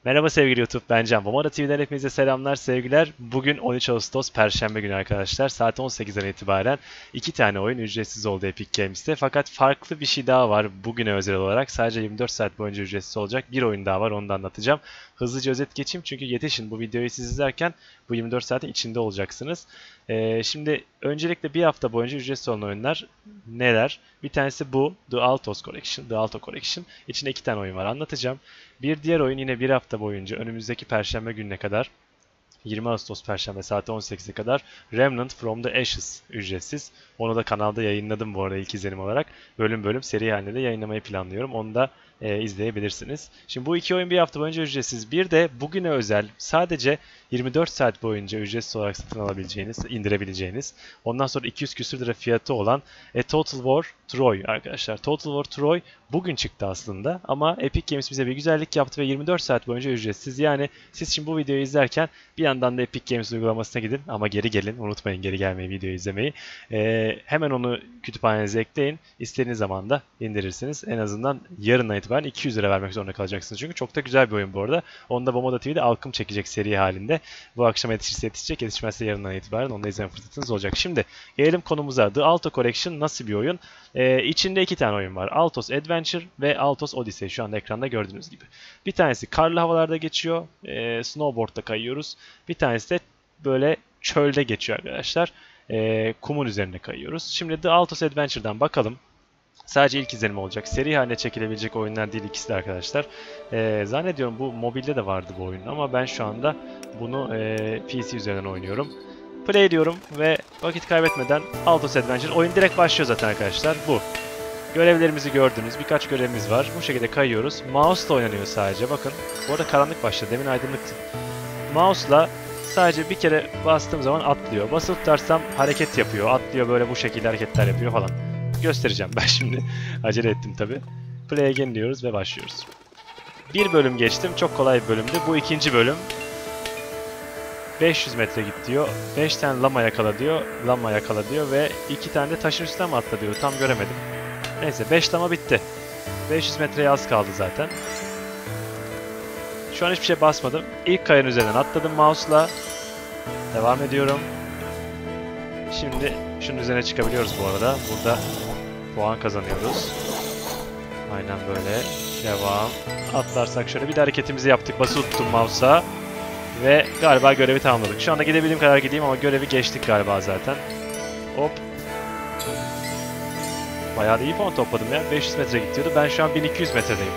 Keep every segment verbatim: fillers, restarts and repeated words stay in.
Merhaba sevgili YouTube, ben Can. Bomara T V'den hepinize selamlar, sevgiler. Bugün on üç Ağustos Perşembe günü arkadaşlar. Saat on sekizden itibaren iki tane oyun ücretsiz oldu Epic Games'te. Fakat farklı bir şey daha var bugüne özel olarak. Sadece yirmi dört saat boyunca ücretsiz olacak bir oyun daha var, onu da anlatacağım. Hızlıca özet geçeyim çünkü yetişin, bu videoyu siz izlerken bu yirmi dört saatin içinde olacaksınız. Ee, şimdi öncelikle bir hafta boyunca ücretsiz olan oyunlar neler? Bir tanesi bu, The Altos Collection, The Alto Collection. İçinde iki tane oyun var, anlatacağım. Bir diğer oyun yine bir hafta boyunca önümüzdeki Perşembe gününe kadar, yirmi Ağustos Perşembe saat on sekize kadar Remnant from the Ashes ücretsiz. Onu da kanalda yayınladım bu arada ilk izlenim olarak. Bölüm bölüm seri halinde de yayınlamayı planlıyorum. Onu da e, izleyebilirsiniz. Şimdi bu iki oyun bir hafta boyunca ücretsiz. Bir de bugüne özel sadece yirmi dört saat boyunca ücretsiz olarak satın alabileceğiniz, indirebileceğiniz, ondan sonra iki yüz küsür lira fiyatı olan A Total War Troy arkadaşlar. Total War Troy bugün çıktı aslında ama Epic Games bize bir güzellik yaptı ve yirmi dört saat boyunca ücretsiz. Yani siz şimdi bu videoyu izlerken bir yandan da Epic Games uygulamasına gidin ama geri gelin. Unutmayın geri gelmeyi, videoyu izlemeyi. Ee, hemen onu kütüphanenize ekleyin. İstediğiniz zaman da indirirsiniz. En azından yarından itibaren iki yüz lira vermek zorunda kalacaksınız. Çünkü çok da güzel bir oyun bu arada. Onu da Bomada T V'de Alkım çekecek seri halinde. Bu akşam yetişirse yetişecek. Yetişmezse yarından itibaren onu da izleme fırsatınız olacak. Şimdi gelelim konumuza. The Alto Collection nasıl bir oyun? Ee, içinde iki tane oyun var. Altos Adventure ve Altos Odyssey. Şu anda ekranda gördüğünüz gibi. Bir tanesi karlı havalarda geçiyor. Ee, snowboard'da kayıyoruz. Bir tanesi de böyle çölde geçiyor arkadaşlar. Ee, kumun üzerine kayıyoruz. Şimdi The Altos Adventure'dan bakalım. Sadece ilk izlenim olacak. Seri haline çekilebilecek oyunlar değil ikisi de arkadaşlar. Ee, zannediyorum bu mobilde de vardı bu oyun ama ben şu anda bunu e, P C üzerinden oynuyorum. Play diyorum ve vakit kaybetmeden Altos Adventure. Oyun direkt başlıyor zaten arkadaşlar. Bu. Görevlerimizi gördünüz. Birkaç görevimiz var. Bu şekilde kayıyoruz. Mouse'la oynanıyor sadece. Bakın. Bu arada karanlık başladı. Demin aydınlıktı. Mouse'la sadece bir kere bastığım zaman atlıyor. Basılı tutarsam hareket yapıyor. Atlıyor, böyle bu şekilde hareketler yapıyor falan. Göstereceğim ben şimdi. Acele ettim tabi. Play again diyoruz ve başlıyoruz. Bir bölüm geçtim. Çok kolay bir bölümdü. Bu ikinci bölüm. beş yüz metre git diyor. beş tane lama yakala diyor. Lama yakala diyor ve iki tane de taşın üstüne mi atla diyor. Tam göremedim. Neyse beş lama bitti. beş yüz metreye az kaldı zaten. Şu an hiçbir şey basmadım. İlk kayanın üzerinden atladım mouse'la. Devam ediyorum. Şimdi şunun üzerine çıkabiliyoruz bu arada. Burada puan kazanıyoruz. Aynen böyle. Devam. Atlarsak şöyle bir de hareketimizi yaptık. Basılı tuttum mouse'a. Ve galiba görevi tamamladık. Şu anda gidebildiğim kadar gideyim ama görevi geçtik galiba zaten. Hop. Bayağı da iyi puan topladım ya. beş yüz metre gidiyordu. Ben şu an bin iki yüz metredeyim.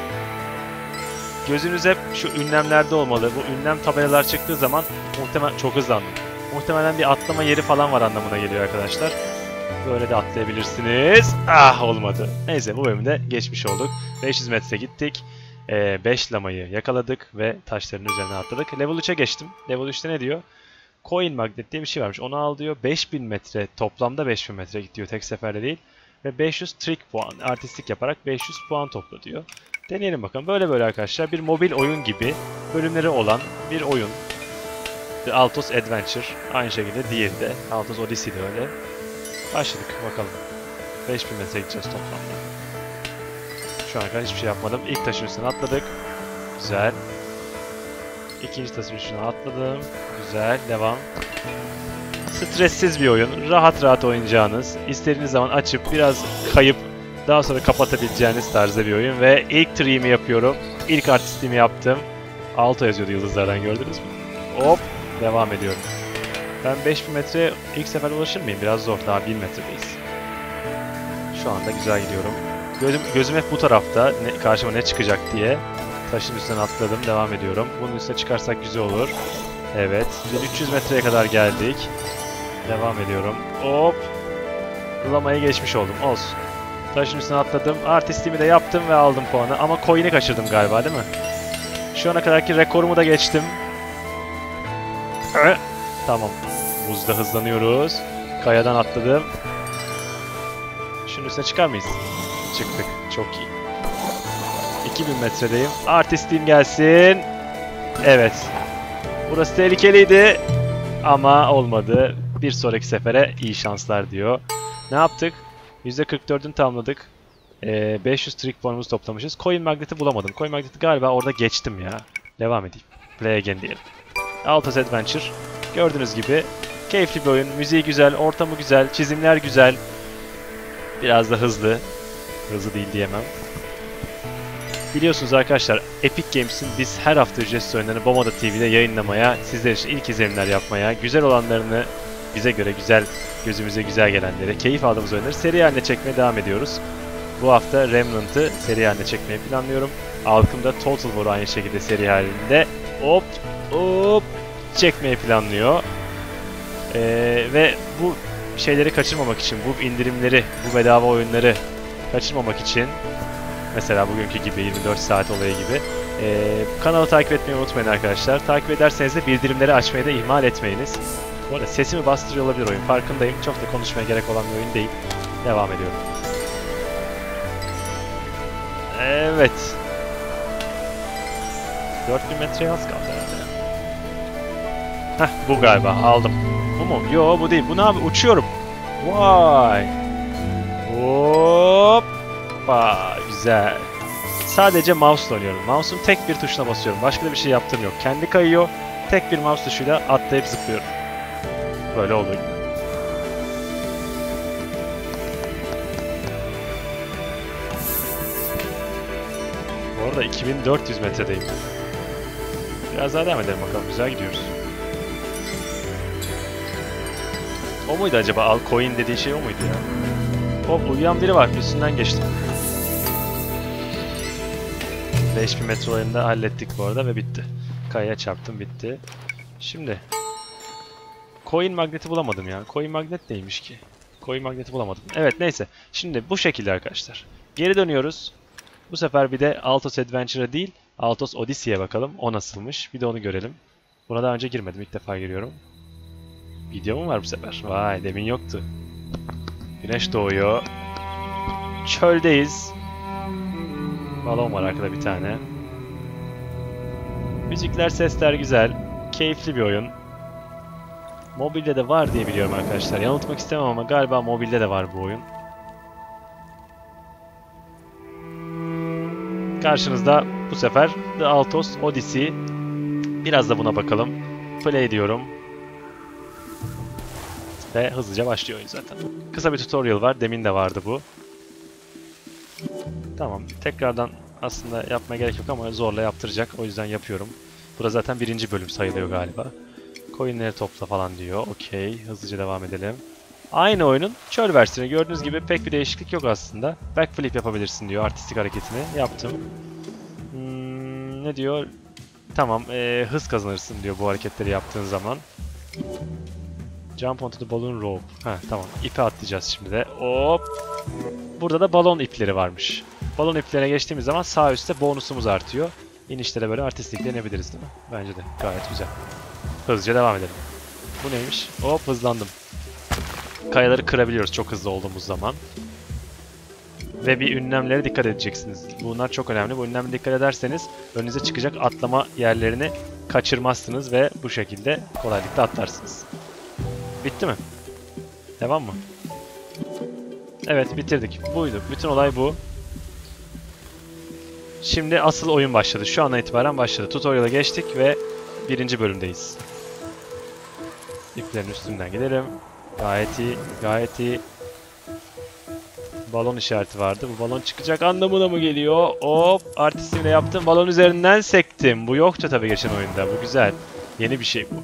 Gözünüz hep şu ünlemlerde olmalı. Bu ünlem tabelalar çıktığı zaman muhtemelen çok hızlandım. Muhtemelen bir atlama yeri falan var anlamına geliyor arkadaşlar. Böyle de atlayabilirsiniz. Ah, olmadı. Neyse, bu bölümde geçmiş olduk. beş yüz metre gittik. beş lamayı yakaladık ve taşların üzerine atladık. Level üçe geçtim. Level üçte ne diyor? Coin Magnet diye bir şey varmış. Onu al diyor. beş bin metre, toplamda beş bin metre gidiyor. Tek seferde değil. Ve beş yüz trick puan, artistik yaparak beş yüz puan topla diyor. Deneyelim bakalım. Böyle böyle arkadaşlar. Bir mobil oyun gibi bölümleri olan bir oyun. The Altos Adventure. Aynı şekilde diğeri de. Altos Odyssey de öyle. Başladık bakalım. beş bin metre gideceğiz toplamda. Şu ana kadar hiçbir şey yapmadım. İlk taşın üstüne atladık. Güzel. İkinci taşın üstüne atladım. Güzel. Devam. Stressiz bir oyun. Rahat rahat oynayacağınız, istediğiniz zaman açıp biraz kayıp daha sonra kapatabileceğiniz tarzda bir oyun. Ve ilk tree'imi yapıyorum. İlk artistliğimi yaptım. Alto yazıyordu yıldızlardan, gördünüz mü? Hop. Devam ediyorum. Ben beş bin metreye ilk sefer ulaşır mıyım? Biraz zor. Daha bin metredeyiz. Şu anda güzel gidiyorum. Gözüm, gözüm hep bu tarafta. Ne, karşıma ne çıkacak diye. Taşın üstüne atladım. Devam ediyorum. Bunun üstüne çıkarsak güzel olur. Evet. bin üç yüz metreye kadar geldik. Devam ediyorum. Hop. Lamayı geçmiş oldum. Olsun. Taşın üstüne atladım. Artistliğimi de yaptım ve aldım puanı. Ama coin'i kaçırdım galiba, değil mi? Şu ana kadarki rekorumu da geçtim. Ee, tamam. Buzda hızlanıyoruz. Kayadan atladım. Şunun üstüne çıkar mıyız? Çıktık. Çok iyi. iki bin metredeyim. Artistliğim gelsin. Evet. Burası tehlikeliydi. Ama olmadı. Bir sonraki sefere iyi şanslar diyor. Ne yaptık? yüzde kırk dördünü tamamladık. Ee, beş yüz trick puanımızı toplamışız. Coin Magnet'i bulamadım. Coin Magnet'i galiba orada geçtim ya. Devam edeyim. Play again diyelim. Altos Adventure. Gördüğünüz gibi keyifli bir oyun. Müziği güzel, ortamı güzel, çizimler güzel. Biraz da hızlı. Hızlı değil diyemem. Biliyorsunuz arkadaşlar, Epic Games'in biz her hafta ücretsiz oyunlarını Bomoda T V'de yayınlamaya, sizler için ilk izlenimler yapmaya, güzel olanlarını, bize göre güzel, gözümüze güzel gelenleri, keyif aldığımız oyunları seri haline çekmeye devam ediyoruz. Bu hafta Remnant'ı seri haline çekmeyi planlıyorum. Alkım'da Total War aynı şekilde seri halinde hop hop çekmeyi planlıyor. Ee, ve bu şeyleri kaçırmamak için, bu indirimleri, bu bedava oyunları kaçırmamak için, mesela bugünkü gibi yirmi dört saat olayı gibi, ee, kanalı takip etmeyi unutmayın arkadaşlar. Takip ederseniz de bildirimleri açmayı da ihmal etmeyiniz. Bu arada sesimi bastırıyor olabilir oyun, farkındayım. Çok da konuşmaya gerek olan bir oyun değil. Devam ediyorum. Evet. dört bin metreye az kaldı herhalde. Heh, bu galiba. Aldım. Bu mu? Yo, bu değil. Bu ne abi? Uçuyorum. Vay. Hoppa. Güzel. Sadece mouse oynuyorum. Mouse'un tek bir tuşuna basıyorum. Başka da bir şey yaptığım yok. Kendi kayıyor. Tek bir mouse tuşuyla atlayıp zıplıyorum. Böyle oluyor. Bu arada iki bin dört yüz metredeyim. Biraz daha devam edelim bakalım. Güzel gidiyoruz. O muydu acaba? Al coin dediği şey o muydu ya? Hop, uyuyan biri var. Üstünden geçtim. beş bin metre olayında hallettik bu arada ve bitti. Kayaya çarptım, bitti. Şimdi coin magneti bulamadım ya. Coin magnet neymiş ki? Coin magneti bulamadım. Evet, neyse. Şimdi bu şekilde arkadaşlar. Geri dönüyoruz. Bu sefer bir de Altos Adventure'a değil, Altos Odyssey'e bakalım. O nasılmış? Bir de onu görelim. Buna daha önce girmedim. İlk defa giriyorum. Video mu var bu sefer? Vay, demin yoktu. Güneş doğuyor. Çöldeyiz. Balon var arkada bir tane. Müzikler, sesler güzel. Keyifli bir oyun. Mobilde de var diye biliyorum arkadaşlar. Yanıltmak istemem ama galiba mobilde de var bu oyun. Karşınızda bu sefer The Altos Odyssey. Biraz da buna bakalım. Play diyorum. Ve hızlıca başlıyor oyun zaten. Kısa bir tutorial var. Demin de vardı bu. Tamam. Tekrardan aslında yapmaya gerek yok ama zorla yaptıracak. O yüzden yapıyorum. Burada zaten birinci bölüm sayılıyor galiba. Coinleri topla falan diyor. Okey. Hızlıca devam edelim. Aynı oyunun çöl versiyonu. Gördüğünüz gibi pek bir değişiklik yok aslında. Backflip yapabilirsin diyor. Artistik hareketini yaptım. Hmm, ne diyor? Tamam. E, hız kazanırsın diyor bu hareketleri yaptığın zaman. Jump onto the balloon rope. Heh, tamam. İpe atlayacağız şimdi de. Hop. Burada da balon ipleri varmış. Balon iplerine geçtiğimiz zaman sağ üstte bonusumuz artıyor. İnişlere böyle artistik denebiliriz değil mi? Bence de. Gayet güzel. Hızlıca devam edelim. Bu neymiş? Hop, hızlandım. Kayaları kırabiliyoruz çok hızlı olduğumuz zaman. Ve bir ünlemlere dikkat edeceksiniz. Bunlar çok önemli. Bu ünlemlere dikkat ederseniz önünüze çıkacak atlama yerlerini kaçırmazsınız ve bu şekilde kolaylıkla atlarsınız. Bitti mi? Devam mı? Evet, bitirdik. Buydu. Bütün olay bu. Şimdi asıl oyun başladı. Şu andan itibaren başladı. Tutorial'a geçtik ve birinci bölümdeyiz. İplerin üstünden gidelim. Gayet iyi, gayet iyi. Balon işareti vardı. Bu balon çıkacak anlamına mı geliyor? Hop, artistliğini yaptım. Balon üzerinden sektim. Bu yoktu tabii geçen oyunda. Bu güzel. Yeni bir şey bu.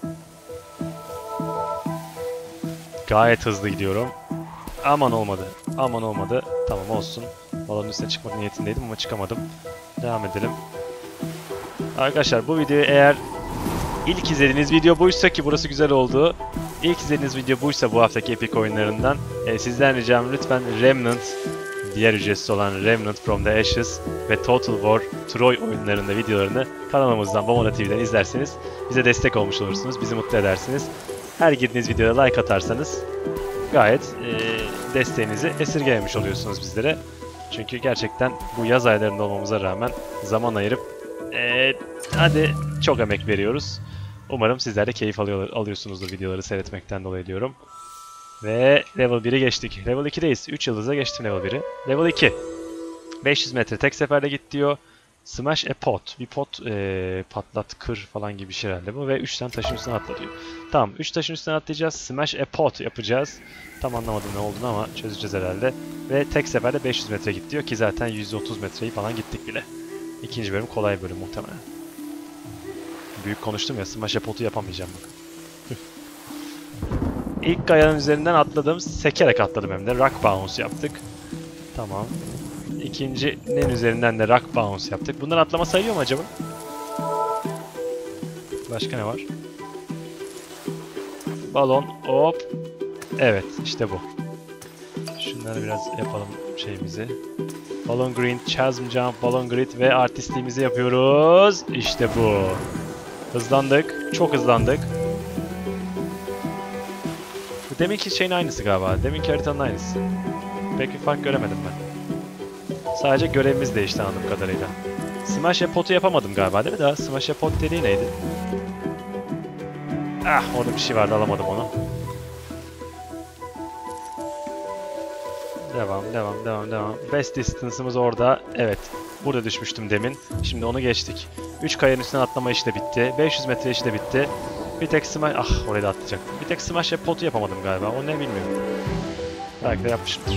Gayet hızlı gidiyorum. Aman olmadı. Aman olmadı. Tamam, olsun. Balonun üstüne çıkmak niyetindeydim ama çıkamadım. Devam edelim. Arkadaşlar, bu videoyu eğer ilk izlediğiniz video buysa, ki burası güzel oldu. İlk izlediğiniz video buysa bu haftaki Epic oyunlarından e, sizden ricam lütfen Remnant, diğer ücretsiz olan Remnant from the Ashes ve Total War Troy oyunlarında videolarını kanalımızdan Bomoda T V'den izlerseniz bize destek olmuş olursunuz, bizi mutlu edersiniz. Her girdiğiniz videoda like atarsanız gayet e, desteğinizi esirgememiş oluyorsunuz bizlere. Çünkü gerçekten bu yaz aylarında olmamıza rağmen zaman ayırıp e, hadi çok emek veriyoruz. Umarım sizler de keyif alıyor, alıyorsunuzdur videoları seyretmekten dolayı diyorum. Ve level biri geçtik. Level iki'deyiz. üç yıldıza geçtim level biri. Level iki. beş yüz metre tek seferde git diyor. Smash a pot. Bir pot ee, patlat, kır falan gibi bir şey herhalde bu. Ve üç tane taşın üstüne atla diyor. Tamam, üç taşın üstüne atlayacağız. Smash a pot yapacağız. Tam anlamadım ne olduğunu ama çözeceğiz herhalde. Ve tek seferde beş yüz metre git diyor ki zaten yüz otuz metreyi falan gittik bile. İkinci bölüm kolay bölüm muhtemelen. Büyük konuştum ya, smash a pot'u yapamayacağım bak. İlk kayanın üzerinden atladım. Sekerek atladım hem de. Rock bounce yaptık. Tamam. İkincinin üzerinden de rock bounce yaptık. Bunlar atlama sayıyor mu acaba? Başka ne var? Balon, hop. Evet, işte bu. Şunları biraz yapalım şeyimizi. Balon green, chasm jump, balon grid ve artistliğimizi yapıyoruz. İşte bu. Hızlandık. Çok hızlandık. Bu deminki şeyin aynısı galiba. Deminki haritanın aynısı. Pek bir fark göremedim ben. Sadece görevimiz değişti anladığım kadarıyla. Smash a pot'u yapamadım galiba değil mi daha? Smash a pot dediği neydi? Ah, orada bir şey vardı, alamadım onu. Devam, devam, devam, devam. Best distance'ımız orada. Evet. Burada düşmüştüm demin. Şimdi onu geçtik. üç kayanın üstüne atlama işi de bitti. beş yüz metre işi de bitti. Bir tek smash... Ah, oraya da atlayacaktım. Bir tek smash a pot'u yapamadım galiba. O ne bilmiyorum. Belki de yapmışımdır.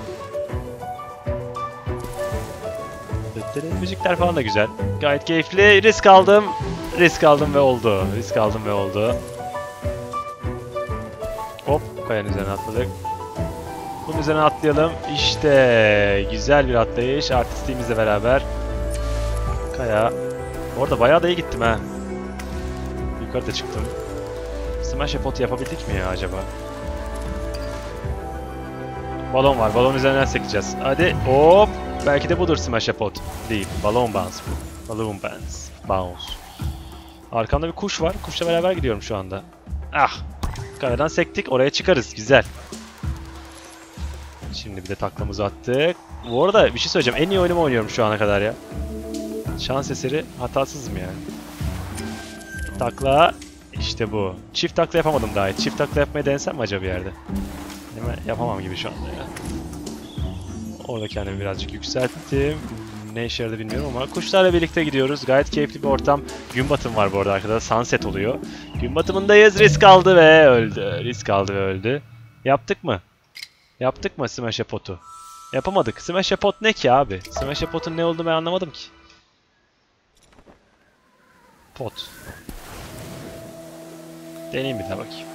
Müzikler falan da güzel. Gayet keyifli. Risk aldım. Risk aldım ve oldu. Risk aldım ve oldu. Hop, kayanın üzerine atladık. Bunun üzerine atlayalım. İşte güzel bir atlayış. Artistliğimizle beraber. Kaya. Orada bayağı da iyi gittim ha. Yukarıda çıktım. Smash a pot yapabildik mi ya acaba? Balon var. Balon üzerinden sekeceğiz. Hadi hop. Belki de budur smash a pot. Değil. Balon bounce bu. Balloon bounce. Bounce. Arkamda bir kuş var. Kuşla beraber gidiyorum şu anda. Ah. Kayadan sektik. Oraya çıkarız. Güzel. Şimdi bir de taklamızı attık. Bu arada bir şey söyleyeceğim. En iyi oyunumu oynuyorum şu ana kadar ya. Şans eseri hatasızım yani. Takla. İşte bu. Çift takla yapamadım daha hiç. Çift takla yapmayı denesem mi acaba bir yerde? Hemen yapamam gibi şu anda ya. Orada kendimi birazcık yükselttim. Ne işe yaradı bilmiyorum ama kuşlarla birlikte gidiyoruz. Gayet keyifli bir ortam. Gün batımı var bu arada arkada. Sunset oluyor. Gün batımındayız. Risk aldı ve öldü. Risk aldı ve öldü. Yaptık mı? Yaptık mı Smash a pot'u? Yapamadık. Smash a pot ne ki abi? Smash a pot'un ne olduğunu ben anlamadım ki. Pot. Deneyeyim bir daha bakayım.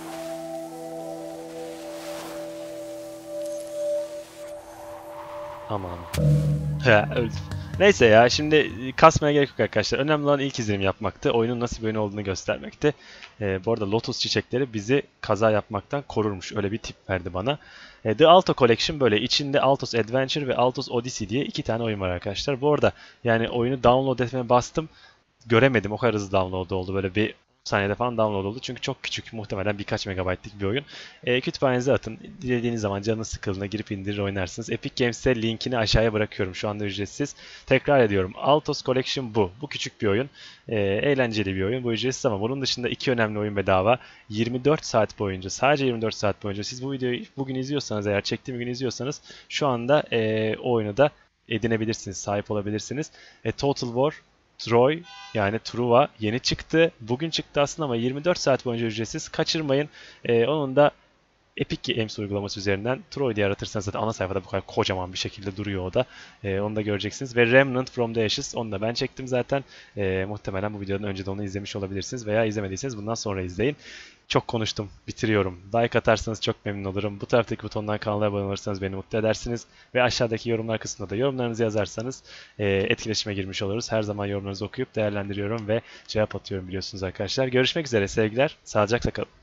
Aman. He, öldüm. Neyse ya, şimdi kasmaya gerek yok arkadaşlar. Önemli olan ilk izlenim yapmaktı. Oyunun nasıl bir oyun olduğunu göstermekti. Ee, bu arada Lotus çiçekleri bizi kaza yapmaktan korurmuş. Öyle bir tip verdi bana. Ee, The Alto Collection böyle. İçinde Altos Adventure ve Altos Odyssey diye iki tane oyun var arkadaşlar. Bu arada yani oyunu download etmeye bastım. Göremedim. O kadar hızlı download oldu. Böyle bir saniyede falan download oldu. Çünkü çok küçük, muhtemelen birkaç megabaytlık bir oyun. E, kütüphanenize atın. Dilediğiniz zaman canınız sıkıldığında girip indirir oynarsınız. Epic Games'te linkini aşağıya bırakıyorum. Şu anda ücretsiz. Tekrar ediyorum. Altos Collection bu. Bu küçük bir oyun. E, eğlenceli bir oyun. Bu ücretsiz ama bunun dışında iki önemli oyun bedava. yirmi dört saat boyunca, sadece yirmi dört saat boyunca siz bu videoyu bugün izliyorsanız, eğer çektiğim gün izliyorsanız şu anda e, o oyunu da edinebilirsiniz. Sahip olabilirsiniz. E, Total War Troy, yani Truva yeni çıktı. Bugün çıktı aslında ama yirmi dört saat boyunca ücretsiz. Kaçırmayın. Ee, onun da Epic Games uygulaması üzerinden Troy diye aratırsanız zaten ana sayfada bu kadar kocaman bir şekilde duruyor o da. Ee, onu da göreceksiniz. Ve Remnant from the Ashes, onu da ben çektim zaten. Ee, muhtemelen bu videodan önce de onu izlemiş olabilirsiniz. Veya izlemediyseniz bundan sonra izleyin. Çok konuştum. Bitiriyorum. Like atarsanız çok memnun olurum. Bu taraftaki butondan kanala abone olursanız beni mutlu edersiniz. Ve aşağıdaki yorumlar kısmında da yorumlarınızı yazarsanız e, etkileşime girmiş oluruz. Her zaman yorumlarınızı okuyup değerlendiriyorum ve cevap atıyorum biliyorsunuz arkadaşlar. Görüşmek üzere sevgiler. Sağlıcakla kalın.